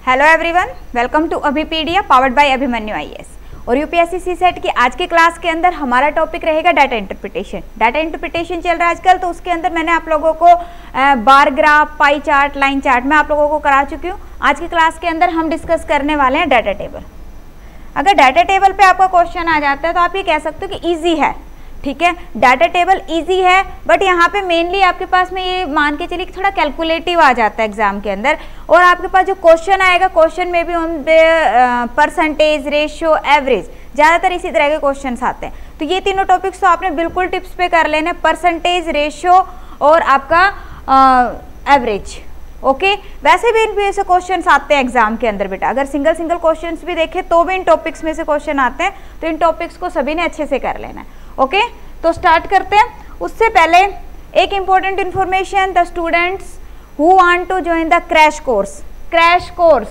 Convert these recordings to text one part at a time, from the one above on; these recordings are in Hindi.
Hello everyone, welcome to Abhipedia powered by Abhimanyu IAS. और यूपीएससी सीसेट की आज की क्लास के अंदर हमारा टॉपिक रहेगा डाटा इंटरप्रिटेशन। डाटा इंटरप्रिटेशन चल रहा है आजकल, तो उसके अंदर मैंने आप लोगों को bar graph, pie chart, line chart मैं आप लोगों को करा चुकी हूँ। आज की क्लास के अंदर हम डिस्कस करने वाले हैं डाटा टेबल। अगर डाटा टेबल पे आपका क्वेश्चन आ जाता है तो आप ये कह सकते हो कि ईजी है, ठीक है, डाटा टेबल इजी है, बट यहाँ पे मेनली आपके पास में ये मान के चलिए कि थोड़ा कैलकुलेटिव आ जाता है एग्जाम के अंदर। और आपके पास जो क्वेश्चन आएगा, क्वेश्चन में भी उन परसेंटेज, रेशियो, एवरेज, ज़्यादातर इसी तरह के क्वेश्चंस आते हैं। तो ये तीनों टॉपिक्स तो आपने बिल्कुल टिप्स पे कर लेने, परसेंटेज, रेशियो और आपका एवरेज। ओके, वैसे भी इनमें से क्वेश्चंस आते हैं एग्जाम के अंदर बेटा। अगर सिंगल सिंगल क्वेश्चंस भी देखें तो भी इन टॉपिक्स में से क्वेश्चन आते हैं, तो इन टॉपिक्स को सभी ने अच्छे से कर लेना है। ओके, तो स्टार्ट करते हैं। उससे पहले एक important information, the students who want to join the crash course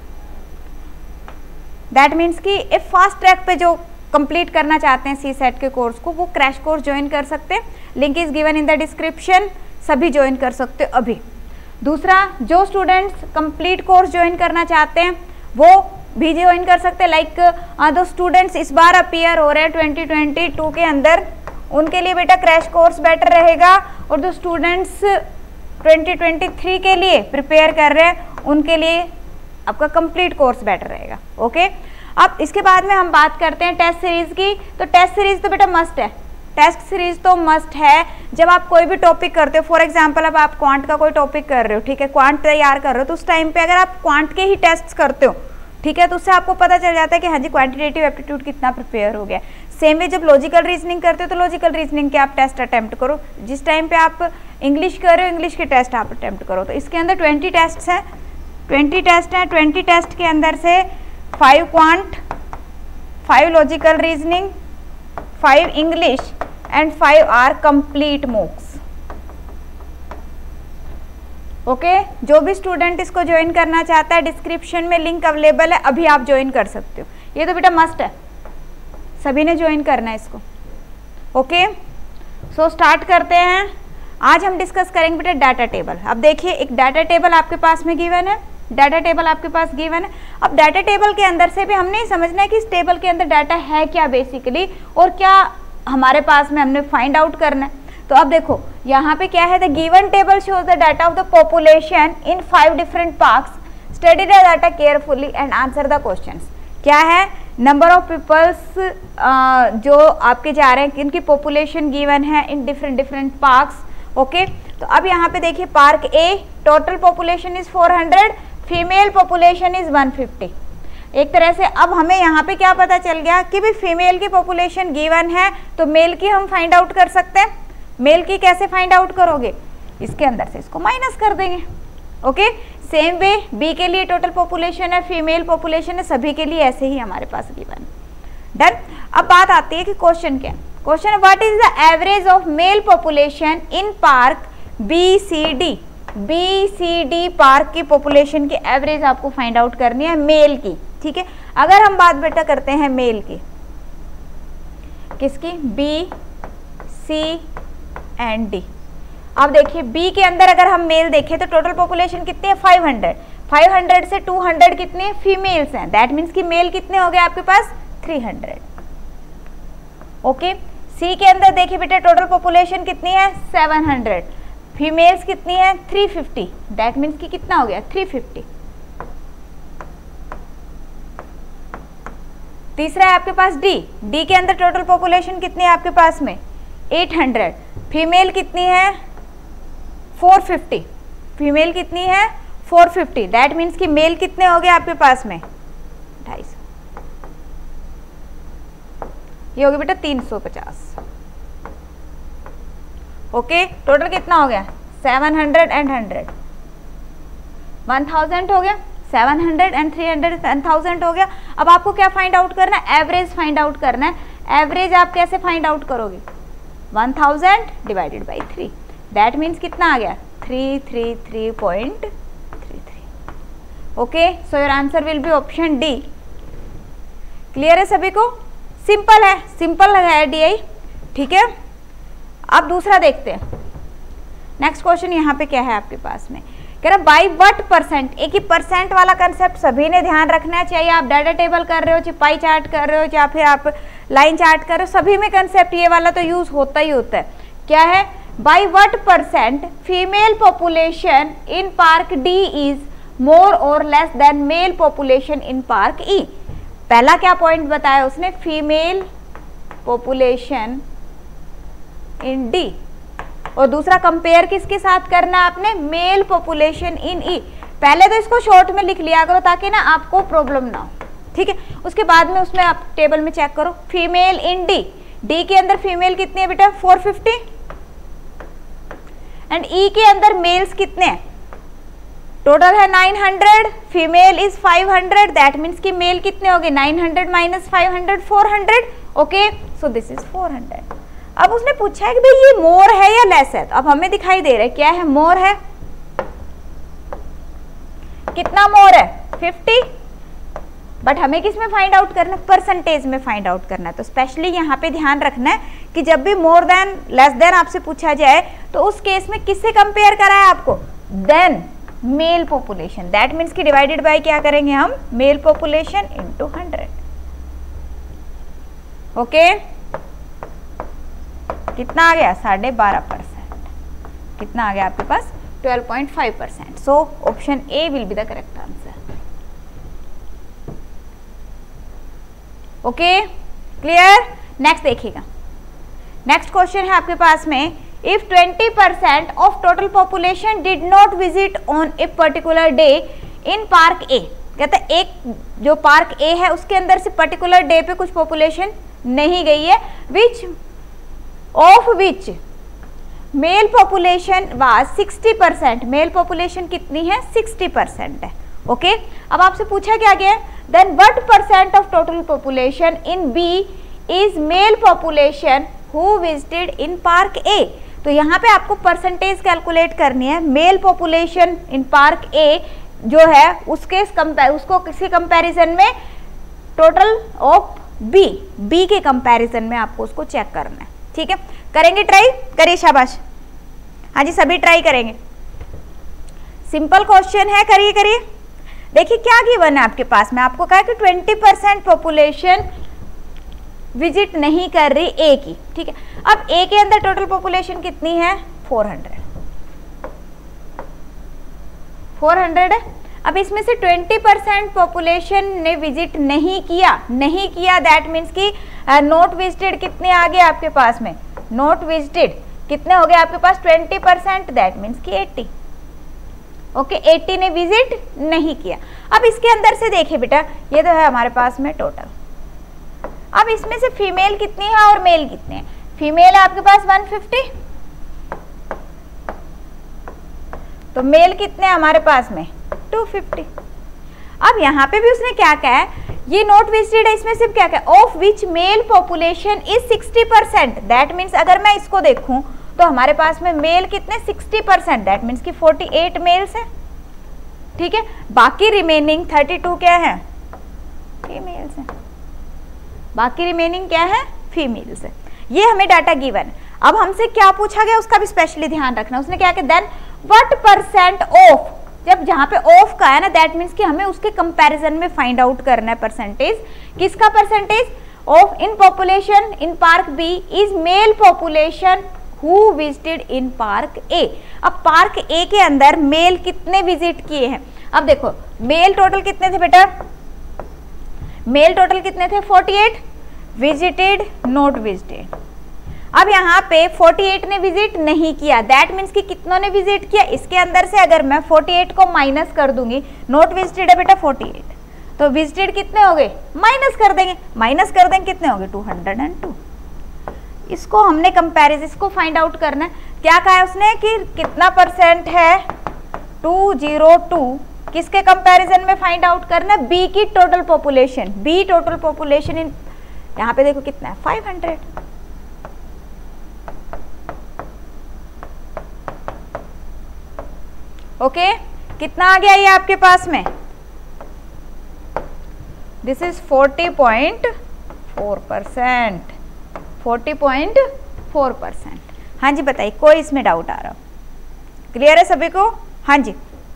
that means कि एक फास्ट ट्रैक पे जो कंप्लीट करना चाहते हैं सीसेट के कोर्स को, वो क्रैश कोर्स ज्वाइन कर सकते हैं। Link is given in the description, सभी ज्वाइन कर सकते हो अभी। दूसरा, जो स्टूडेंट्स कंप्लीट कोर्स ज्वाइन करना चाहते हैं वो भी ज्वाइन कर सकते हैं। लाइक दो स्टूडेंट्स इस बार अपीयर हो रहे हैं 2022 के अंदर, उनके लिए बेटा क्रैश कोर्स बेटर रहेगा। और जो स्टूडेंट्स 2023 के लिए प्रिपेयर कर रहे हैं उनके लिए आपका कंप्लीट कोर्स बेटर रहेगा। ओके, अब इसके बाद में हम बात करते हैं टेस्ट सीरीज की। तो टेस्ट सीरीज तो बेटा मस्ट है, टेस्ट सीरीज तो मस्ट है। जब आप कोई भी टॉपिक करते हो, फॉर एग्जांपल अब आप क्वांट का कोई टॉपिक कर रहे हो, ठीक है, क्वांट तैयार कर रहे हो, तो उस टाइम पे अगर आप क्वांट के ही टेस्ट करते हो, ठीक है, तो उससे आपको पता चल जाता है कि हाँ जी क्वांटिटेटिव एप्टीट्यूड कितना प्रिपेयर हो गया। सेम वे जब लॉजिकल रीजनिंग करते हो तो लॉजिकल रीजनिंग के आप टेस्ट अटेम्प्ट करो। जिस टाइम पे आप इंग्लिश कर रहे हो, इंग्लिश के टेस्ट आप अटेम्प्ट करो। तो इसके अंदर 20 टेस्ट हैं, 20 टेस्ट हैं। 20 टेस्ट के अंदर से 5 quant, 5 logical reasoning, 5 English and 5 are complete mocks. Okay, जो भी स्टूडेंट इसको ज्वाइन करना चाहता है, डिस्क्रिप्शन में लिंक अवेलेबल है, अभी आप ज्वाइन कर सकते हो। ये तो बेटा मस्ट है, सभी ने ज्वाइन करना है इसको। ओके, सो स्टार्ट करते हैं। आज हम डिस्कस करेंगे बेटा डाटा टेबल। अब देखिए, एक डाटा टेबल आपके पास में गिवन है, डाटा टेबल आपके पास गिवन है। अब डाटा टेबल के अंदर से भी हमने समझना है कि इस टेबल के अंदर डाटा है क्या बेसिकली, और क्या हमारे पास में हमने फाइंड आउट करना है। तो अब देखो यहाँ पे क्या है, the given table shows the data of the population in 5 different parts. Study the data carefully and answer the questions. क्या है, नंबर ऑफ पीपल्स जो आपके जा रहे हैं, इनकी पॉपुलेशन गिवन है इन डिफरेंट पार्क्स। ओके, तो अब यहाँ पे देखिए, park A total population is 400, female population is 150। एक तरह से अब हमें यहाँ पे क्या पता चल गया कि भी फीमेल की पॉपुलेशन गिवन है, तो मेल की हम फाइंड आउट कर सकते हैं। मेल की कैसे फाइंड आउट करोगे, इसके अंदर से इसको माइनस कर देंगे। ओके, सेम वे बी के लिए टोटल पॉपुलेशन है, फीमेल पॉपुलेशन है, सभी के लिए ऐसे ही हमारे पास गिवन। डन। अब बात आती है कि क्वेश्चन क्या है। Question, what is the average of male population in park B C D park की पॉपुलेशन की एवरेज आपको फाइंड आउट करनी है मेल की। ठीक है, अगर हम बात बेटा करते हैं मेल की, किसकी, बी, सी एंड डी। अब देखिए बी के अंदर अगर हम मेल देखें तो टोटल पॉपुलेशन कितनी है, 500। 500 से 200 कितने फीमेल्स हैं, दैट मीन्स कि मेल कितने हो गए आपके पास, 300। ओके, सी के अंदर देखिए बेटा टोटल पॉपुलेशन कितनी है, 700, फीमेल्स कितनी है, 350, दैट मीन्स कि कितना हो गया, 350। तीसरा है आपके पास डी। डी के अंदर टोटल पॉपुलेशन कितनी है आपके पास में, 800, फीमेल कितनी है, 450, फीमेल कितनी है, 450, दैट मीन्स कि मेल कितने हो गए आपके पास में, 250। ये हो गया बेटा 350। ओके, टोटल कितना हो गया, 700 एंड 100, 1000 हो गया, 700 एंड 300, 1000 हो गया। अब आपको क्या फाइंड आउट करना है, एवरेज फाइंड आउट करना है। एवरेज आप कैसे फाइंड आउट करोगे, 1000 डिवाइडेड बाई 3, दैट मीन्स कितना आ गया, 333.33। Okay, so your answer will be option D. Clear है सभी को, सिंपल है, सिंपल है डी आई। ठीक है, अब दूसरा देखते हैं। नेक्स्ट क्वेश्चन यहाँ पे क्या है आपके पास में, कह रहा बाई व्हाट परसेंट, एक ही परसेंट वाला कंसेप्ट सभी ने ध्यान रखना चाहिए। आप डाटा टेबल कर रहे हो, चाहे पाई चार्ट कर रहे हो, या फिर आप लाइन चार्ट कर रहे हो, सभी में कंसेप्ट ये वाला तो यूज होता ही होता है। क्या है, by what percent female population in park D is more और less than male population in park E. पहला क्या पॉइंट बताया उसने, फीमेल पॉपुलेशन इन डी, और दूसरा कंपेयर किसके साथ करना है आपने, मेल पॉपुलेशन इन ई। पहले तो इसको शॉर्ट में लिख लिया करो ताकि ना आपको प्रॉब्लम ना हो, ठीक है। उसके बाद में उसमें आप टेबल में चेक करो, फीमेल इन डी, डी के अंदर फीमेल कितनी है बेटा 450, एंड ई के अंदर मेल्स कितने हैं, टोटल है 900, फीमेल इज 500, दैट मीन्स कि मेल कितने हो गए 900 minus 500 400, okay, so this is 400। अब उसने पूछा है कि भाई ये मोर है या लेस है, तो अब हमें दिखाई दे रहा है क्या है, मोर है। कितना मोर है 50, बट हमें किस में फाइंड आउट करना है, परसेंटेज में फाइंड आउट करना है। तो स्पेशली यहाँ पे ध्यान रखना है कि जब भी मोर देन लेस देन आपसे पूछा जाए तो उस केस में किससे कंपेयर करा है आपको, then male population, that means कि डिवाइडेड बाय क्या करेंगे हम, मेल पॉपुलेशन इनटू 100, ओके। कितना आ गया 12.5%, कितना आ गया आपके पास 12.5%। So option A will be the correct answer, okay, clear. Next देखिएगा, नेक्स्ट क्वेश्चन है आपके पास में, if 20% of total population did not visit on a particular day in park A, कहता है एक जो पार्क ए है उसके अंदर से पर्टिकुलर डे पे कुछ पॉपुलेशन नहीं गई है, which of which male population was 60%, male population कितनी है 60% है, ओके। अब आपसे पूछा क्या गया, then what percent of total population in B is male population who visited in park A. तो यहाँ पे आपको परसेंटेज कैलकुलेट करनी है, male population in park A जो है उसको किसी कंपैरिजन में टोटल ऑफ बी के कंपैरिजन में आपको उसको चेक करना है, ठीक है। करेंगे ट्राई, करिए शाबाश, हाँ जी सभी ट्राई करेंगे, सिंपल क्वेश्चन है, करिए करिए। देखिए क्या गिवन है आपके पास में, आपको कहा कि 20% पॉपुलेशन विजिट नहीं कर रही ए की, ठीक है। अब ए के अंदर टोटल पॉपुलेशन कितनी है 400 है। अब इसमें से 20% पॉपुलेशन ने विजिट नहीं किया, दैट मीन्स कि नॉट विजिटेड कितने आ गए आपके पास में, नॉट विजिटेड कितने हो गए आपके पास 20%, दैट मीन्स कि 80, ओके, 80 ने विजिट नहीं किया। अब इसके अंदर से देखिए बेटा, ये तो है हमारे पास में टोटल, अब इसमें से फीमेल कितनी है और मेल कितने हैं, फीमेल है आपके पास 150, तो मेल कितने हैं हमारे पास में 250। अब यहाँ पे भी उसने क्या कहा है, ये नॉट विजिटेड है, इसमें सिर्फ क्या कहा, of which male population is 60%, that means अगर मैं इसको देखूं तो हमारे पास में मेल कितने 60%, दैट मीन्स कि 48 मेल्स है, ठीक है। बाकी रिमेनिंग 32 क्या है, फीमेल्स है, बाकी रिमेनिंग क्या है, फीमेल्स है। ये हमें डाटा गिवन है। अब हमसे क्या पूछा गया उसका भी स्पेशली ध्यान रखना, उसने क्या कहा, देन व्हाट परसेंट ऑफ, जब जहां पे ऑफ का है ना दैट मीन्स कि हमें उसके कंपैरिजन में फाइंड आउट करना है परसेंटेज, किसका percentage, of in population in park B is male population who visited in park A. अब पार्क ए के अंदर मेल कितने विजिट किए हैं, अब देखो मेल टोटल कितने थे बेटा, मेल टोटल कितने थे 48, विजिटेड नॉट विजिटेड। अब यहाँ पे 48 ने विजिट नहीं किया, दैट मीन्स कि कितनों ने विजिट किया, इसके अंदर से अगर मैं 48 को माइनस कर दूंगी, नॉट विजिटेड है बेटा 48, तो विजिटेड कितने हो गए, माइनस कर देंगे कितने हो गए 202। इसको हमने कंपैरिजन, इसको फाइंड आउट करना है, क्या कहा है उसने कि कितना परसेंट है 202, किसके कंपैरिजन में फाइंड आउट करना, बी की total population, B total population in, यहाँ पे देखो कितना है 500, ओके, कितना आ गया ये आपके पास में, दिस इज 40.4%, 40.4%। हाँ जी बताइए, कोई इसमें डाउट आ रहा हो, क्लियर है सभी को, हाँ जी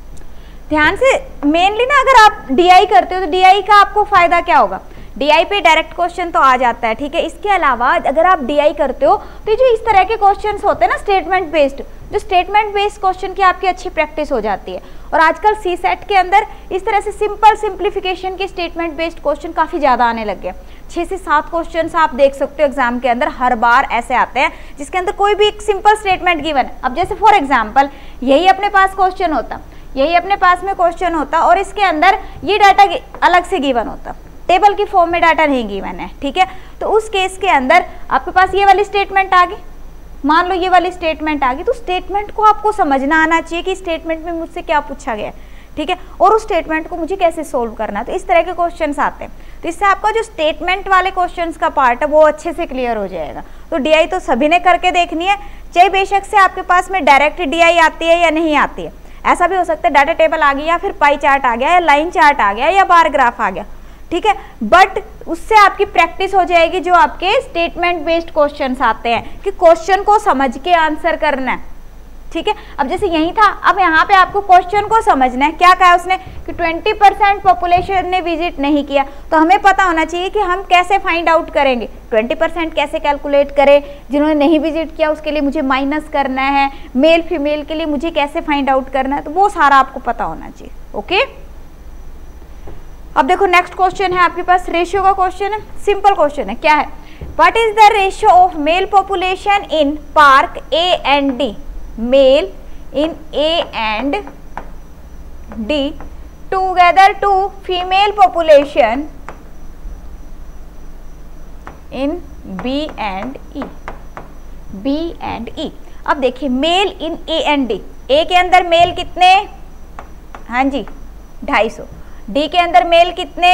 ध्यान से मेनली ना, अगर आप डीआई करते हो तो डीआई का आपको फायदा क्या होगा, डीआई पे डायरेक्ट क्वेश्चन तो आ जाता है, ठीक है। इसके अलावा अगर आप डीआई करते हो तो जो इस तरह के क्वेश्चंस होते हैं ना स्टेटमेंट बेस्ड, जो स्टेटमेंट बेस्ड क्वेश्चन की आपकी अच्छी प्रैक्टिस हो जाती है। और आजकल सीसेट के अंदर इस तरह से सिंपल सिंप्लीफिकेशन के स्टेटमेंट बेस्ड क्वेश्चन काफ़ी ज़्यादा आने लग गए। 6 से 7 क्वेश्चन आप देख सकते हो एग्जाम के अंदर हर बार ऐसे आते हैं जिसके अंदर कोई भी एक सिंपल स्टेटमेंट गिवन है। अब जैसे फॉर एग्जाम्पल यही अपने पास क्वेश्चन होता, यही अपने पास में क्वेश्चन होता और इसके अंदर ये डाटा अलग से गिवन होता, टेबल की फॉर्म में डाटा नहीं गिवन है, ठीक है। तो उस केस के अंदर आपके पास ये वाली स्टेटमेंट आ गई, मान लो ये वाली स्टेटमेंट आ गई, तो स्टेटमेंट को आपको समझना आना चाहिए कि स्टेटमेंट में मुझसे क्या पूछा गया है, ठीक है, और उस स्टेटमेंट को मुझे कैसे सोल्व करना है। तो इस तरह के क्वेश्चंस आते हैं, तो इससे आपका जो स्टेटमेंट वाले क्वेश्चंस का पार्ट है वो अच्छे से क्लियर हो जाएगा। तो डीआई तो सभी ने करके देखनी है, चाहे बेशक से आपके पास में डायरेक्ट डीआई आती है या नहीं आती है। ऐसा भी हो सकता है डाटा टेबल आ गई या फिर पाई चार्ट आ गया या लाइन चार्ट आ गया या बार ग्राफ आ गया, ठीक है, बट उससे आपकी प्रैक्टिस हो जाएगी जो आपके स्टेटमेंट बेस्ड क्वेश्चंस आते हैं कि क्वेश्चन को समझ के आंसर करना है, ठीक है। अब जैसे यही था, अब यहाँ पे आपको क्वेश्चन को समझना है, क्या कहा उसने कि 20% पॉपुलेशन ने विजिट नहीं किया, तो हमें पता होना चाहिए कि हम कैसे फाइंड आउट करेंगे, 20% कैसे कैलकुलेट करें, जिन्होंने नहीं विजिट किया उसके लिए मुझे माइनस करना है, मेल फीमेल के लिए मुझे कैसे फाइंड आउट करना है, तो वो सारा आपको पता होना चाहिए, ओके। अब देखो नेक्स्ट क्वेश्चन है आपके पास, रेशियो का क्वेश्चन है, सिंपल क्वेश्चन है, क्या है, what is the ratio of male population in park A and D, male in A and D together to female population in B and E, B and E। अब देखिए male in A and D, A के अंदर मेल कितने, हाँ जी 250, D के अंदर मेल कितने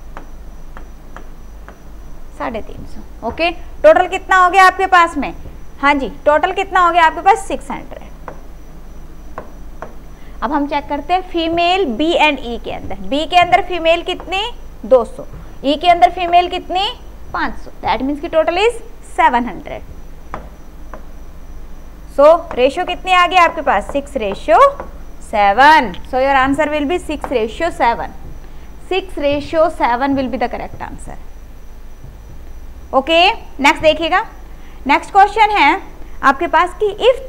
350, ओके। टोटल कितना हो गया आपके पास में, हाँ जी टोटल कितना हो गया आपके पास 600। अब हम चेक करते हैं फीमेल बी एंड ई के अंदर, बी के अंदर फीमेल कितनी 200, ई के अंदर फीमेल कितनी 500, दैट मीन्स की टोटल इज 700। सो रेशियो कितनी आ गई आपके पास 6:7, so your answer will be 6:7, 6:7 will be the correct answer, okay. Next देखिएगा, नेक्स्ट क्वेश्चन है आपके पास कि if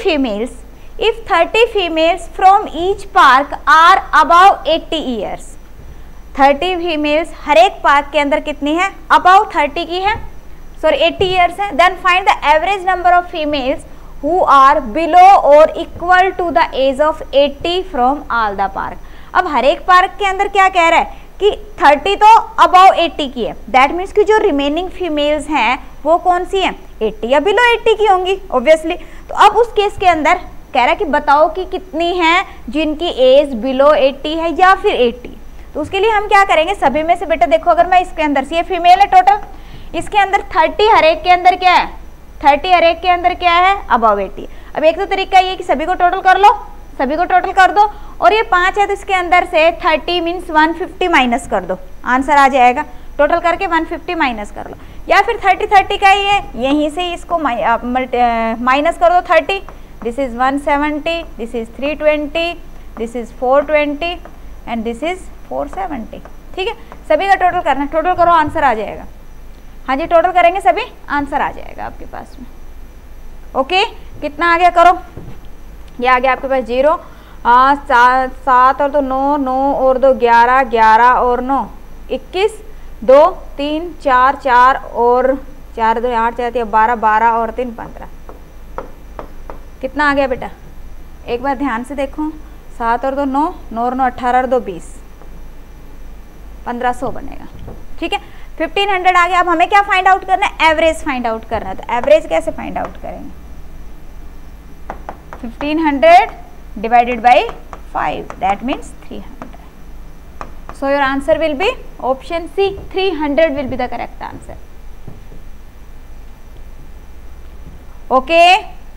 30 females from each park are above 80 years, 30 females हर एक पार्क के अंदर कितनी है, above 30 की है, सॉरी 80 years है, then find the average number of females who are below or equal to the age of 80 from all the park। अब हर एक पार्क के अंदर क्या कह रहा है कि 30 तो अबाउ 80 की है, दैट मीन्स कि जो रिमेनिंग फीमेल्स हैं वो कौन सी हैं 80 या बिलो 80 की होंगी ऑब्वियसली। तो अब उस केस के अंदर कह रहा है कि बताओ कि कितनी हैं जिनकी एज बिलो 80 है या फिर 80। तो उसके लिए हम क्या करेंगे, सभी में से बेटा देखो, अगर मैं इसके अंदर से, ये फीमेल है टोटल, इसके अंदर 30 हर एक के अंदर क्या है, 30 हर एक के अंदर क्या है अबाउ 80। अब एक तो तरीका ये कि सभी को टोटल कर लो, सभी को टोटल कर दो, और ये 5 है तो इसके अंदर से 30 मीन्स 150 माइनस कर दो, आंसर आ जाएगा। टोटल करके 150 माइनस कर लो, या फिर 30 का ही है, यहीं से इसको माइनस कर दो 30, this is 170, this is 320, this is 420 and this is 470, ठीक है। सभी का टोटल करना, टोटल करो आंसर आ जाएगा, हाँ जी टोटल करेंगे सभी आंसर आ जाएगा आपके पास में, ओके। कितना आ गया करो, ये आ गया आपके पास 0, 7 और 2 9, 9 और 2 11, 11 और 9 21, 2 3 4, 4 और 4 2 8 4 12, 12 और 3 15। कितना आ गया बेटा, एक बार ध्यान से देखो, 7 और 2 9, 9 और 9 18 और 2 20, 1500 बनेगा, ठीक है। 1500 आ गया। अब हमें क्या फाइंड आउट करना है, एवरेज फाइंड आउट करना है। तो एवरेज कैसे फाइंड आउट करेंगे, 1500 divided by 5, that means 300. So your answer will be option C, 300 will be the correct answer. Okay.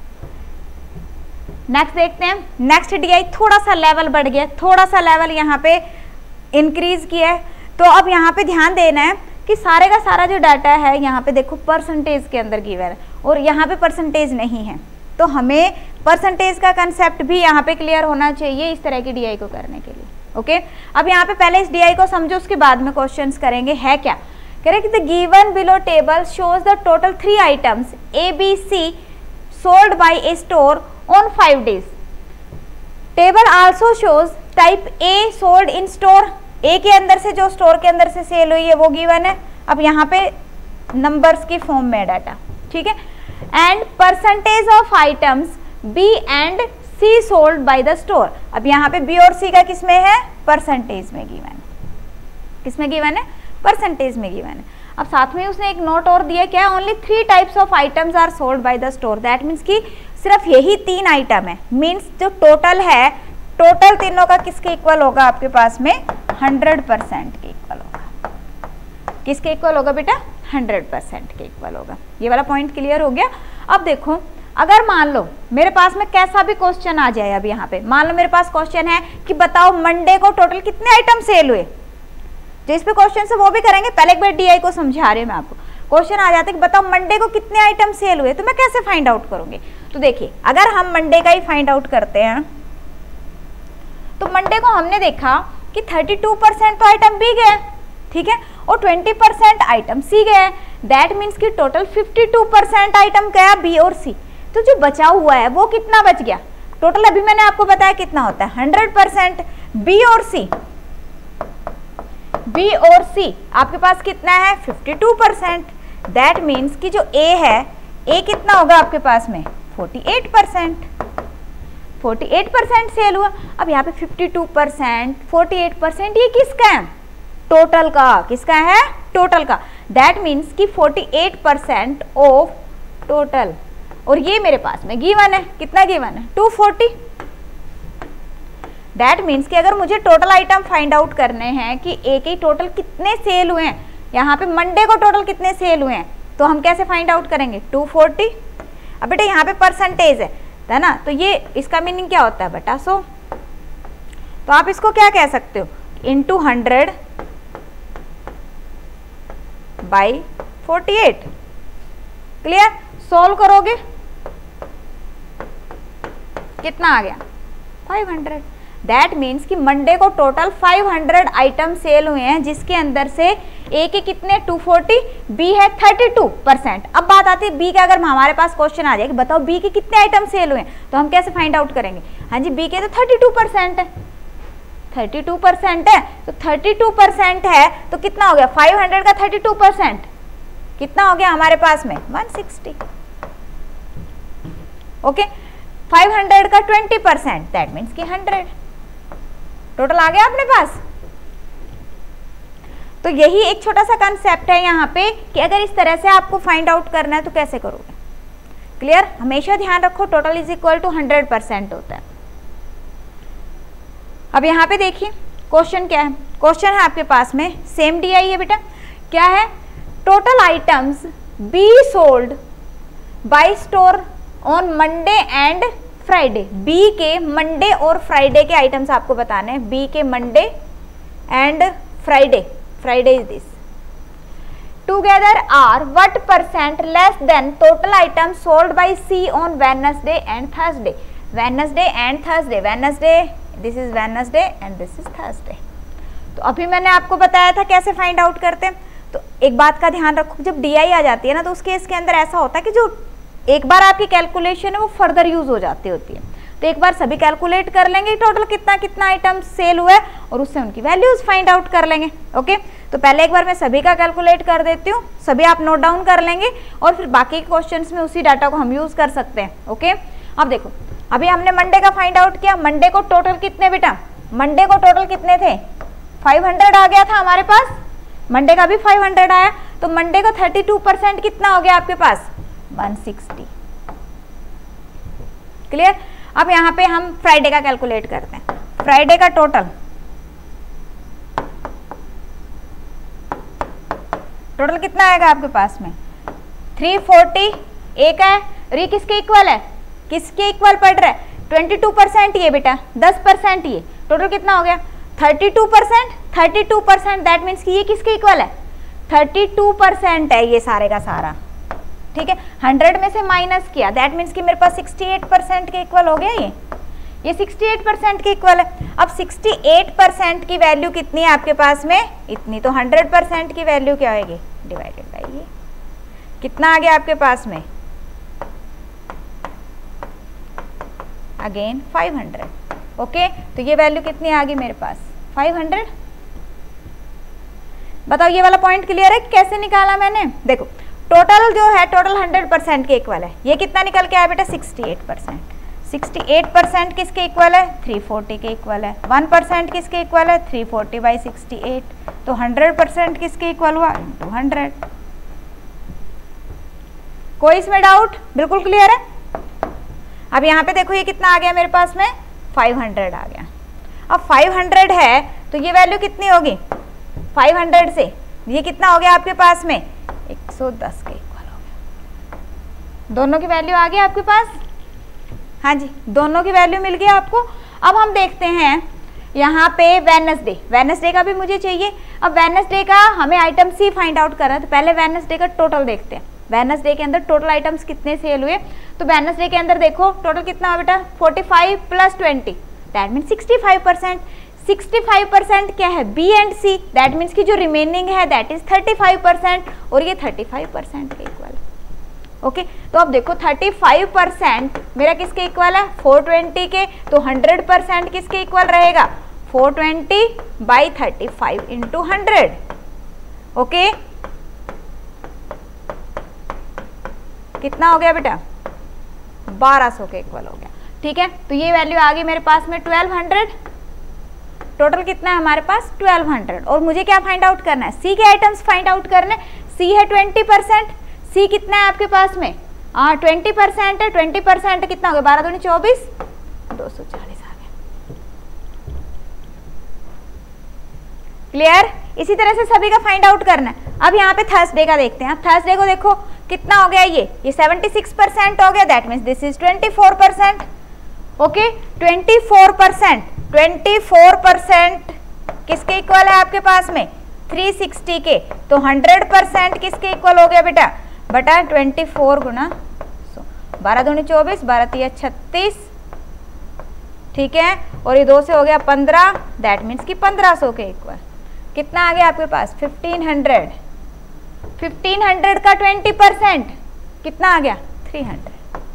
Next देखते हैं, नेक्स्ट डीआई थोड़ा सा लेवल बढ़ गया, थोड़ा सा लेवल यहाँ पे इंक्रीज किया है। तो अब यहाँ पे ध्यान देना है कि सारे का सारा जो डाटा है यहाँ पे देखो परसेंटेज के अंदर गिवन है और यहाँ पे परसेंटेज नहीं है, तो हमें परसेंटेज का कंसेप्ट भी यहाँ पे क्लियर होना चाहिए इस तरह की डीआई को करने के लिए। ओके, अब यहाँ पे पहले इस डीआई को समझो, उसके बाद में क्वेश्चंस करेंगे। है क्या, कह रहे कि the given below table shows the total 3 items A B C sold by a store on 5 days। Table also shows type A sold in store, A के अंदर से जो स्टोर के अंदर से सेल हुई है वो गिवन है। अब यहाँ पे नंबर्स की फॉर्म में डाटा, ठीक है। And percentage of items B and C sold by the store. अब यहाँ पे बी और सी का किसमें है, परसेंटेज में गिवन है। किसमें गिवन है, परसेंटेज में गिवन है। अब साथ में उसने एक नोट और दिया, क्या, only 3 types of items are sold by the store. That means कि सिर्फ यही 3 आइटम है, मीन्स जो टोटल है, टोटल तीनों का किसके इक्वल होगा आपके पास में, 100% के इक्वल होगा। किसके इक्वल होगा बेटा, 100% के इक्वल होगा। ये वाला पॉइंट क्लियर हो गया। अब देखो, अगर मान लो मेरे पास में कैसा भी क्वेश्चन आ जाए, अब यहाँ पे मान लो मेरे पास क्वेश्चन है कि बताओ मंडे को टोटल कितने आइटम सेल हुए, जिस पे क्वेश्चन है वो भी करेंगे। पहले एक बार डीआई को समझा रही हूँ मैं आपको। क्वेश्चन आ जाता है कि बताओ मंडे को कितने आइटम सेल हुए, तो मैं कैसे फाइंड आउट करूंगी। तो देखिए, अगर हम मंडे का ही फाइंड आउट करते हैं तो मंडे को हमने देखा कि 32% तो आइटम बी गए, ठीक है, और 20% आइटम सी गए। दैट मीन्स कि टोटल 52% आइटम गया बी और सी। तो जो बचा हुआ है वो कितना बच गया टोटल, अभी मैंने आपको बताया कितना होता है, 100%। बी और सी, बी और सी आपके पास कितना है, 52%। दैट मीन्स कि जो ए है, ए कितना होगा आपके पास में, 48%। 48% सेल हुआ। अब यहाँ पे 52%, 48% ये किसका है, टोटल का। किसका है, टोटल का। दैट मीन्स कि 48% ऑफ टोटल, और ये मेरे पास में गिवन है, कितना गिवन है, 240। दैट मीन्स कि अगर मुझे टोटल आइटम फाइंड आउट करने हैं कि एक ही टोटल कितने सेल हुए हैं, यहाँ पे मंडे को टोटल कितने सेल हुए हैं, तो हम कैसे फाइंड आउट करेंगे, 240। अब बेटा यहाँ पे परसेंटेज है ना, तो ये इसका मीनिंग क्या होता है बेटा, 100। तो आप इसको क्या कह सकते हो, इंटू 100 बाई 48। क्लियर, सोल्व करोगे कितना आ गया, 500। दैट मीन्स कि मंडे को टोटल 500 आइटम सेल हुए हैं, जिसके अंदर से ए के कितने, 240, बी है 32%। अब बात आती है बी का, अगर हमारे पास क्वेश्चन आ जाए कि बताओ बी के कितने आइटम सेल हुए हैं, तो हम कैसे फाइंड आउट करेंगे। हाँ जी, बी के तो 32% है, 32% है, तो 32% है तो कितना हो गया, 500 का 32% कितना हो गया हमारे पास में, 160। ओके, 500 का 20%, दैट मीन्स कि 100। टोटल आ गया अपने पास। तो यही एक छोटा सा कंसेप्ट है यहाँ पे कि अगर इस तरह से आपको फाइंड आउट करना है तो कैसे करोगे। क्लियर, हमेशा ध्यान रखो टोटल इज इक्वल टू 100% होता है। अब यहाँ पे देखिए क्वेश्चन क्या है, क्वेश्चन है आपके पास में सेम डीआई है बेटा, क्या है, total items B sold by store on Monday and Friday. B के मंडे और फ्राइडे के आइटम्स आपको बताने हैं, बी के Monday and Friday, Friday is this, together are what % less than total item sold by C on Wednesday and Thursday. Wednesday and Thursday, Wednesday, this is Wednesday and this is Thursday. तो अभी मैंने आपको बताया था कैसे फाइंड आउट करते हैं। तो एक बात का ध्यान रखो, जब डीआई आ जाती है ना, तो उस केस के अंदर ऐसा होता है कि जो एक बार आपकी कैलकुलेशन है वो फर्दर यूज हो जाती होती है। तो एक बार सभी कैलकुलेट कर लेंगे टोटल कितना कितना आइटम सेल हुआ है, और उससे उनकी वैल्यूज फाइंड आउट कर लेंगे। ओके, तो पहले एक बार मैं सभी का कैलकुलेट कर देती हूँ, सभी आप नोट डाउन कर लेंगे, और फिर बाकी के क्वेश्चंस में उसी डाटा को हम यूज कर सकते हैं। ओके, अब देखो, अभी हमने मंडे का फाइंड आउट किया। मंडे को टोटल कितने बेटा, मंडे को टोटल कितने थे, 500 आ गया था हमारे पास, मंडे का भी 500 आया, तो मंडे का 32% कितना हो गया आपके पास, 160। क्लियर, अब यहाँ पे हम फ्राइडे का कैलकुलेट करते हैं। फ्राइडे का टोटल कितना आएगा आपके पास में, 340 एक है, और ये किसके इक्वल है, किसके इक्वल पड़ रहा है, 22% ये बेटा, 10% ये, टोटल कितना हो गया 32%, 32%, दैट मीन्स कि ये किसके इक्वल है, 32% है ये सारे का सारा। ठीक है, 100 में से माइनस किया, दैट मीन्स कि मेरे पास 68% के इक्वल हो गया ये 68% के इक्वल है। अब 68% की वैल्यू कितनी है आपके पास में, इतनी, तो 100% की वैल्यू क्या होगी, डिवाइडेड बाई ये, कितना आ गया आपके पास में, अगेन 500। ओके, तो ये वैल्यू कितनी आ गई मेरे पास, 500। बताओ ये वाला पॉइंट क्लियर है, कैसे निकाला मैंने, देखो टोटल जो है, टोटल 100% के इक्वल है, ये कितना निकल के आया बेटा, 68%। 68% किसके इक्वल है, 340 के इक्वल है। 1% किसके इक्वल है, 340 बाई 68, तो 100% किसके इक्वल हुआ, इंटू 100। कोई इसमें डाउट, बिल्कुल क्लियर है। अब यहाँ पे देखो ये कितना आ गया मेरे पास में, 500 आ गया। अब 500 है तो ये वैल्यू कितनी होगी, 500 से ये कितना हो गया आपके पास में, 110 के इक्वल हो गया। दोनों की वैल्यू आ गई आपके पास, हाँ जी, दोनों की वैल्यू मिल गई आपको। अब हम देखते हैं यहाँ पे वेडनेसडे का भी मुझे चाहिए। अब वेडनेसडे का हमें आइटम सी फाइंड आउट करना है, तो पहले वेडनेसडे का टोटल देखते हैं। वेडनेसडे के अंदर टोटल आइटम्स कितने सेल हुए, तो वेडनेसडे के अंदर देखो टोटल कितना हुआ बेटा, 45 प्लस 20, दैट मीन्स 65%। 65% क्या है, B and C, that means की जो रिमेनिंग है दैट इज 35%, और ये 35% के इक्वल है। ओके, तो अब देखो 35% मेरा किसके इक्वल है, 420 के, तो 100% किसके इक्वल रहेगा, 420 बाई 35 इंटू 100। ओके, कितना हो गया बेटा, 1200 के इक्वल हो गया। ठीक है, तो ये वैल्यू आ गई मेरे पास में 1200। टोटल कितना है हमारे पास, 1200। और मुझे क्या फाइंड आउट करना है, सी के आइटम्स फाइंड आउट करने। सी है 20%, सी कितना है आपके पास में, 20% है, 20% कितना हो गया, 12 दूनी 24, 240 आ गया। क्लियर, इसी तरह से सभी का फाइंड आउट करना है। अब यहाँ पे थर्सडे का देखते हैं। अब थर्सडे को देखो कितना हो गया, ये 76% हो गया, that means this is 24%। Okay, 24% किसके इक्वल है आपके पास में, 360 के, तो 100% किसके इक्वल हो गया बेटा, बटा 24 गुना 100, 12 दूनी 24, 12 तिया 36, ठीक है, और ये 2 से हो गया 15, दैट मीन्स कि 1500 के इक्वल। कितना आ गया आपके पास, 1500। 1500 का 20% कितना आ गया, 300।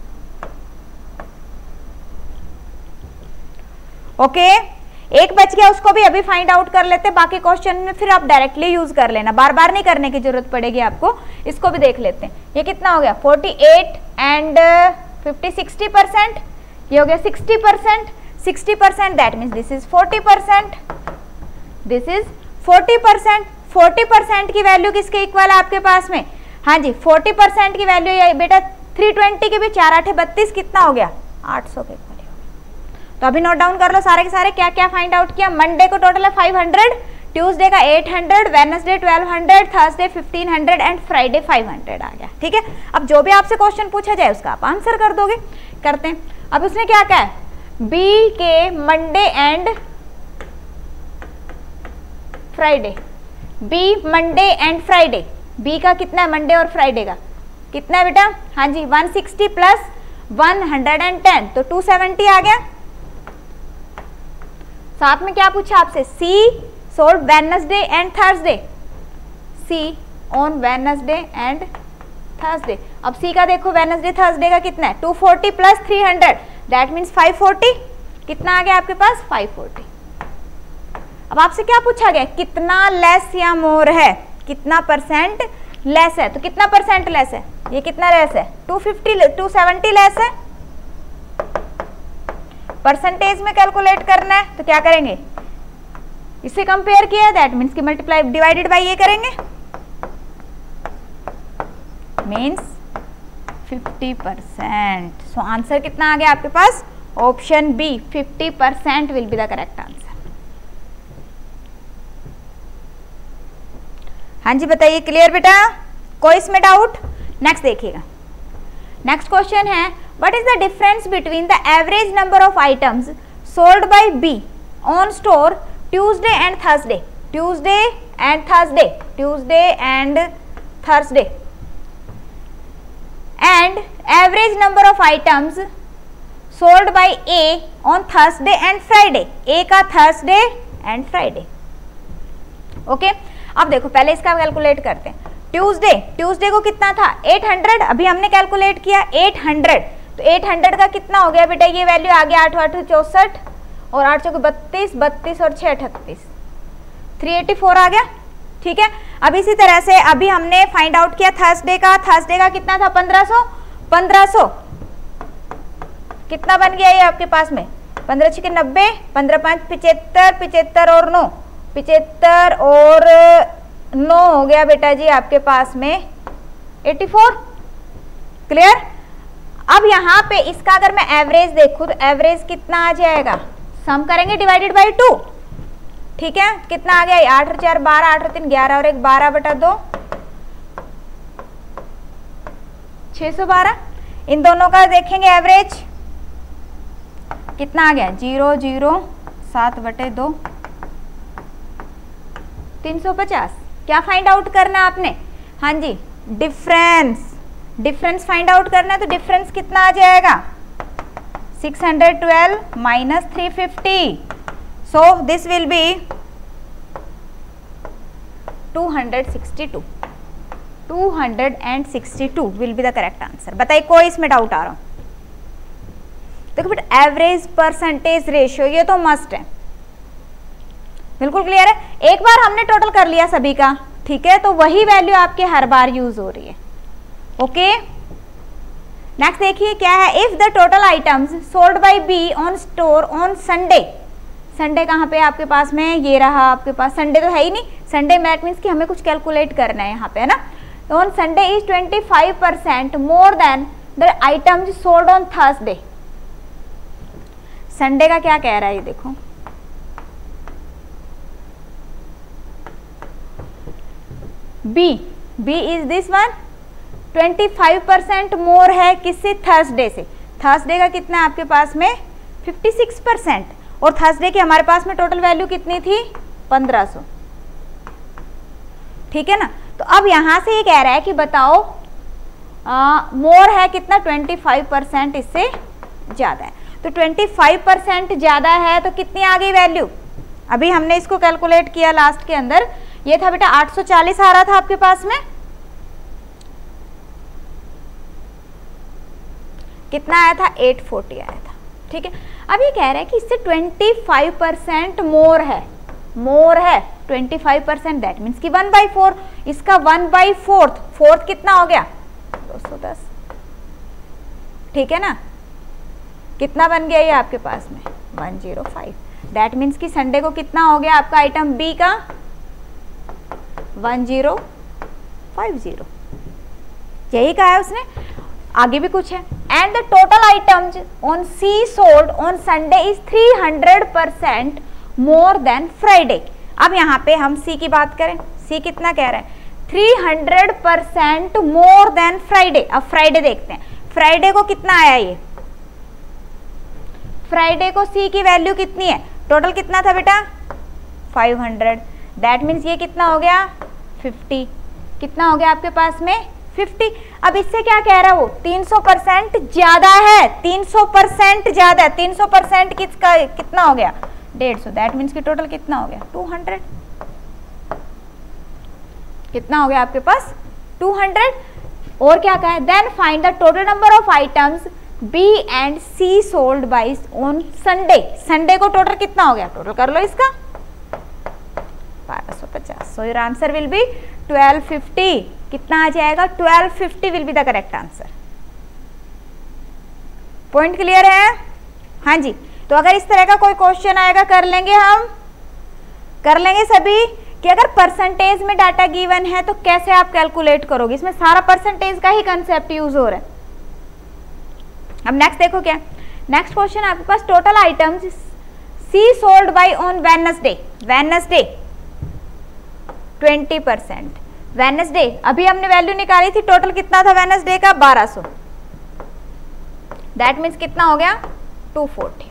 ओके, एक बच गया, उसको भी अभी फाइंड आउट कर लेते, बाकी क्वेश्चन में फिर आप डायरेक्टली यूज कर लेना, बार बार नहीं करने की जरूरत पड़ेगी आपको। इसको भी देख लेते हैं, ये कितना हो गया, 48 एंड 50 60%, ये हो गया 60%। 60% that means this is 40%, this is 40%। 40% की वैल्यू किसके इक्वल है आपके पास में, हाँ जी, 40% की वैल्यू ये बेटा 320 के भी 4 8 32 कितना हो गया, 800 के इक्वल। तो अभी नोट डाउन कर लो सारे के सारे क्या क्या फाइंड आउट किया। मंडे को टोटल है 500, ट्यूसडे का 800, वेडनेसडे 1200, थर्सडे 1500 एंड फ्राइडे 500 आ गया। ठीक है, अब जो भी आपसे क्वेश्चन पूछा जाए उसका आप आंसर कर दोगे। करते हैं, अब उसने क्या कहा है, बी के Monday and Friday, B Monday and Friday, B का कितना है मंडे और फ्राइडे का कितना है बेटा, हाँ जी 160 प्लस 110, तो 270 आ गया। साथ में क्या पूछा आपसे, C sold Wednesday and Thursday, C on Wednesday and Thursday. अब सी का देखो वेडनेसडे थर्सडे का कितना है, 240 प्लस 300, दैट मीन्स 540, कितना आ गया आपके पास, 540। अब आपसे क्या पूछा गया, कितना लेस या मोर है, कितना परसेंट लेस है, तो कितना परसेंट लेस है, ये कितना लेस है, 270 लेस है। परसेंटेज में कैलकुलेट करना है तो क्या करेंगे, इसे कंपेयर किया, दैट मीन्स कि मल्टीप्लाई डिवाइडेड बाय ये करेंगे, मीन्स 50%। सो आंसर कितना आ गया आपके पास, option B 50% will be the correct answer. हाँ जी बताइए, क्लियर बेटा, कोई इसमें डाउट। नेक्स्ट देखिएगा, नेक्स्ट क्वेश्चन है, what is the difference between the average number of items sold by B on store Tuesday and Thursday, Tuesday and Thursday, Tuesday and Thursday। Find average number of items sold by A on Thursday and Friday, A का थर्सडे एंड फ्राइडे। ओके, अब देखो पहले इसका कैलकुलेट करते हैं। ट्यूसडे को कितना था 800, अभी हमने कैलकुलेट किया 800, तो 800 का कितना हो गया बेटा, ये वैल्यू आ गया 8 8 64 और 8 चौके 32, 32 और 6 38, 384 आ गया। ठीक है, अब इसी तरह से अभी हमने फाइंड आउट किया थर्सडे का कितना था 1500 कितना बन गया ये आपके पास में 15 6 90, 15 5 75, 75 और 9, 75 और 9 हो गया बेटा जी आपके पास में 84। क्लियर। अब यहाँ पे इसका अगर मैं एवरेज देखूं तो एवरेज कितना आ जाएगा, सम करेंगे डिवाइडेड बाय 2। ठीक है, कितना आ गया 8 और 4 12, 8 और 3 11 और 1 12/2, 612। इन दोनों का देखेंगे एवरेज कितना आ गया 0 0 7/2, 350। क्या फाइंड आउट करना है आपने, हाँ जी डिफरेंस फाइंड आउट करना है, तो डिफरेंस कितना आ जाएगा 612 minus 350, so this will be 262 will be the correct answer. बताइए कोई इसमें डाउट आ रहा हो? देखो बेटा एवरेज परसेंटेज रेशियो ये तो मस्ट है, बिल्कुल क्लियर है। एक बार हमने टोटल कर लिया सभी का, ठीक है, तो वही वैल्यू आपके हर बार यूज हो रही है। ओके, नेक्स्ट देखिए क्या है, if the total items sold by B on store on Sunday, Sunday कहाँ पे आपके पास में, ये रहा आपके पास, संडे तो है ही नहीं, संडे मैट मीन्स कि हमें कुछ कैलकुलेट करना है यहाँ पे, है ना। On Sunday is 25% more than the items sold on Thursday. Sunday का क्या कह रहा है ये देखो, B is this one, 25% more है किससे, थर्सडे से। थर्सडे का कितना है आपके पास में 56%, और थर्सडे की हमारे पास में टोटल वैल्यू कितनी थी 1500। ठीक है ना, तो अब यहां से ये कह रहा है कि बताओ मोर है कितना 25%, इससे ज्यादा है, तो 25% ज्यादा है तो कितनी आ गई वैल्यू, अभी हमने इसको कैलकुलेट किया लास्ट के अंदर, ये था बेटा 840 आ रहा था आपके पास में, कितना आया था 840 आया था। ठीक है, अब ये कह रहा है कि इससे 25% मोर है 25%, दैट मीन्स कि 1/4, इसका 1/4, फोर्थ कितना हो गया 210। ठीक है ना, कितना बन गया ये आपके पास में 105, दैट मीन्स कि संडे को कितना हो गया आपका आइटम बी का 1050, यही कहा है उसने। आगे भी कुछ है, and the total items on C sold on Sunday is 300% more than Friday. अब यहाँ पे हम सी की बात करें, सी कितना कह रहा है 300% मोर देन फ्राइडे। अब फ्राइडे देखते हैं, फ्राइडे को कितना आया ये, फ्राइडे को सी की वैल्यू कितनी है, टोटल कितना था बेटा 500, दैट मीन्स ये कितना हो गया 50, कितना हो गया आपके पास में 50। अब इससे क्या कह रहा है वो 300% ज्यादा है, 300% ज्यादा है, 300% किसका कितना हो गया 150, दैट मीन्स कि टोटल कितना हो गया 200, कितना हो गया आपके पास 200। और क्या कहा है, then find the total number of items B and C sold by on Sunday. Sunday को टोटल कितना हो गया, टोटल कर लो इसका 1250, so your answer will be 1250। कितना आ जाएगा 1250 will be the correct answer. Point clear है? हाँ जी, तो अगर इस तरह का कोई क्वेश्चन आएगा कर लेंगे, हम कर लेंगे सभी कि अगर परसेंटेज में डाटा गिवन है तो कैसे आप कैलकुलेट करोगे, इसमें सारा परसेंटेज का ही कंसेप्ट यूज हो रहा है। अब नेक्स्ट देखो क्या, नेक्स्ट क्वेश्चन आपके पास total items C sold by on Wednesday, Wednesday 20%, Wednesday अभी हमने वैल्यू निकाली थी, टोटल कितना था वेडनेसडे का 1200, दैट मीन्स कितना हो गया 240।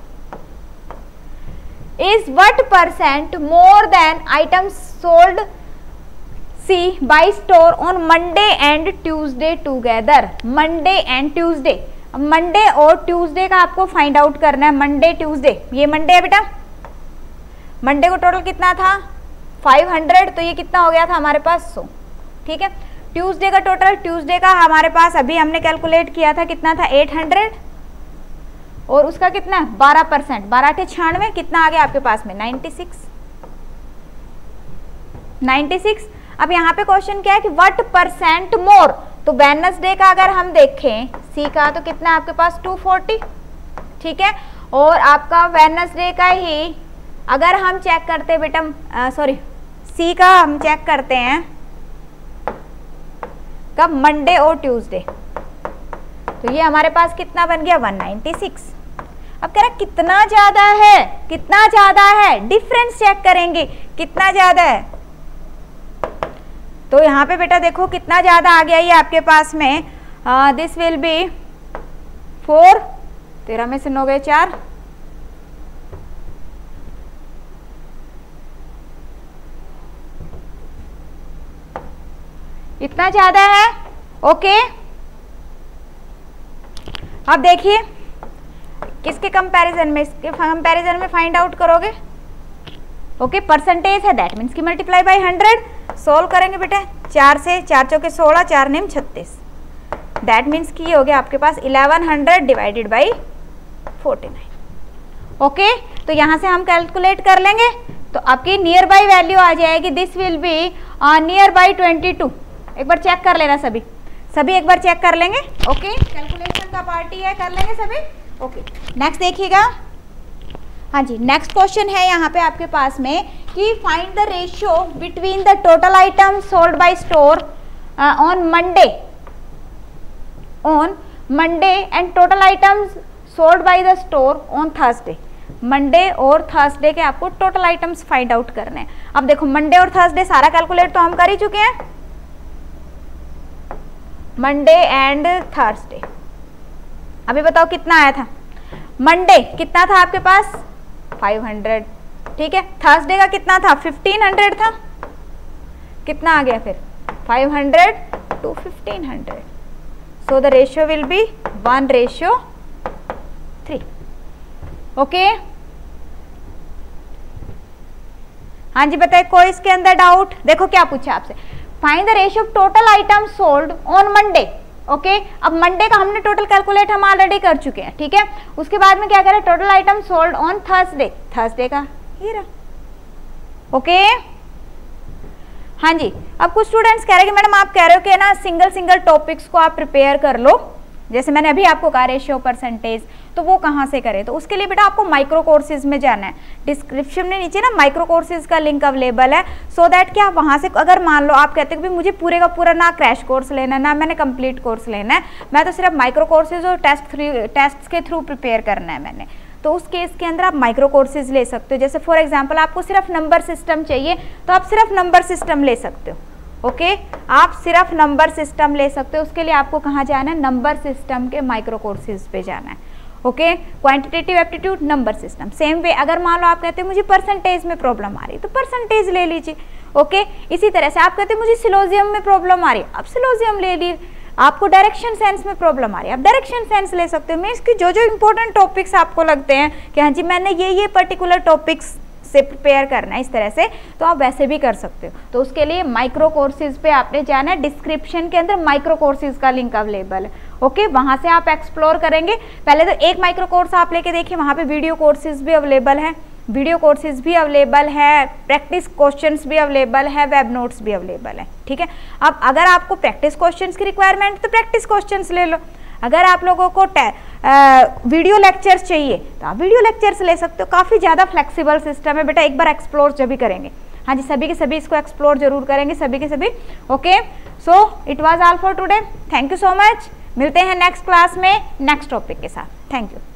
Is what percent more than items sold C by store on Monday and Tuesday together, Monday and Tuesday. Monday और ट्यूसडे का आपको फाइंड आउट करना है, मंडे ट्यूसडे, ये मंडे है बेटा, मंडे को टोटल कितना था 500, तो ये कितना हो गया था हमारे पास 100, ठीक है। ट्यूसडे का टोटल, ट्यूसडे का हमारे पास अभी हमने कैलकुलेट किया था कितना था 800, और उसका कितना 12%, 12×96 कितना आ गया आपके पास में 96। अब यहाँ पे क्वेश्चन क्या है कि व्हाट परसेंट मोर, तो वेडनेसडे का अगर हम देखें सी का तो कितना है आपके पास 240, ठीक है। और आपका वेडनेसडे का ही अगर हम चेक करते बेटा सॉरी सी का हम चेक करते हैं कब, मंडे और ट्यूसडे, तो ये हमारे पास कितना बन गया 196। अब कह रहा कितना ज्यादा है, कितना ज्यादा है, डिफरेंस चेक करेंगे कितना ज्यादा है। तो यहाँ पे बेटा देखो कितना ज्यादा आ गया ये आपके पास में, दिस विल बी 4, 13 में से 9 गए 4, इतना ज्यादा है, ओके। अब देखिए किसके कंपैरिजन में, इसके कंपैरिजन में फाइंड आउट करोगे, ओके। परसेंटेज है, दैट मीन्स की मल्टीप्लाई बाय 100, सोल्व करेंगे बेटा 4 से, 4 चौके 16, 4 नेम 36, दैट मीन्स की हो गया आपके पास 1100 डिवाइडेड बाई 49, ओके। तो यहाँ से हम कैलकुलेट कर लेंगे, तो आपकी नियर बाई वैल्यू आ जाएगी, this will be near by 22। एक बार चेक कर लेना सभी एक बार चेक कर लेंगे, ओके। कैलकुलेशन का पार्टी है, कर लेंगे सभी, ओके। नेक्स्ट देखिएगा, हाँ जी, नेक्स्ट क्वेश्चन है यहाँ पे आपके पास में कि find the ratio between the total item sold by store on Monday and total items sold by the store on Thursday. Monday और थर्सडे के आपको टोटल आइटम्स फाइंड आउट करने हैं। अब देखो मंडे और थर्सडे सारा कैलकुलेट तो हम कर ही चुके हैं, मंडे एंड थर्सडे। अभी बताओ कितना आया था, मंडे कितना था आपके पास 500, ठीक है। थर्सडे का कितना था 1500 था, कितना आ गया फिर 500 to 1500, so the ratio will be 1:3, okay. हाँ जी बताइए, कोई इसके अंदर डाउट? देखो क्या पूछा आपसे, find the ratio of total item sold on Monday, okay. अब मंडे का हमने टोटल कैलकुलेट हम ऑलरेडी कर चुके हैं, ठीक है। उसके बाद में क्या करें, total item sold on Thursday, Thursday का ये रहा, ओके। हाँ जी, अब कुछ स्टूडेंट्स कह रहे हैं कि मैडम आप कह रहे हो कि ना सिंगल टॉपिक्स को आप प्रिपेयर कर लो, जैसे मैंने अभी आपको कहा रेशियो परसेंटेज, तो वो कहाँ से करें? तो उसके लिए बेटा आपको माइक्रो कोर्सेज में जाना है। डिस्क्रिप्शन में नीचे ना माइक्रो कोर्सेज का लिंक अवेलेबल है, सो दैट कि आप वहाँ से अगर मान लो आप कहते हो कि मुझे पूरे का पूरा ना क्रैश कोर्स लेना है ना मैंने कंप्लीट कोर्स लेना है, मैं तो सिर्फ माइक्रो कोर्सेज और टेस्ट के थ्रू प्रिपेयर करना है मैंने, तो उस केस के अंदर आप माइक्रो कोर्सेज ले सकते हो। जैसे फॉर एग्जांपल आपको सिर्फ नंबर सिस्टम चाहिए तो आप सिर्फ नंबर सिस्टम ले सकते हो, ओके। आप सिर्फ नंबर सिस्टम ले सकते हो, उसके लिए आपको कहाँ जाना है, नंबर सिस्टम के माइक्रो कोर्सेज पे जाना है, okay. Quantitative aptitude number system. Same way अगर मान लो आप कहते हैं मुझे परसेंटेज में प्रॉब्लम आ रही है तो परसेंटेज ले लीजिए, ओके। इसी तरह से आप कहते हैं मुझे सिलोजियम में प्रॉब्लम आ रही है, आप सिलोजियम ले लीजिए। आपको डायरेक्शन सेंस में प्रॉब्लम आ रही है, आप डायरेक्शन सेंस ले सकते हो। मीन्स कि जो जो इंपॉर्टेंट टॉपिक्स आपको लगते हैं कि हाँ जी मैंने ये पर्टिकुलर टॉपिक्स से प्रिपेयर करना है इस तरह से, तो आप वैसे भी कर सकते हो। तो उसके लिए माइक्रो कोर्सेज पे आपने जाना है, डिस्क्रिप्शन के अंदर माइक्रो कोर्सेज का लिंक अवेलेबल है, ओके। वहाँ से आप एक्सप्लोर करेंगे। पहले तो एक माइक्रो कोर्स आप लेके देखिए, वहाँ पे वीडियो कोर्सेज भी अवेलेबल है, वीडियो कोर्सेज भी अवेलेबल है, प्रैक्टिस क्वेश्चंस भी अवेलेबल है, वेब नोट्स भी अवेलेबल है, ठीक है। अब अगर आपको प्रैक्टिस क्वेश्चंस की रिक्वायरमेंट तो प्रैक्टिस क्वेश्चंस ले लो, अगर आप लोगों को वीडियो लेक्चर्स चाहिए तो आप वीडियो लेक्चर्स ले सकते हो। काफ़ी ज़्यादा फ्लेक्सिबल सिस्टम है बेटा, एक बार एक्सप्लोर जब भी करेंगे, हाँ जी सभी के सभी इसको एक्सप्लोर जरूर करेंगे, सभी के सभी, okay. So it was all for today, thank you so much. मिलते हैं नेक्स्ट क्लास में नेक्स्ट टॉपिक के साथ, थैंक यू।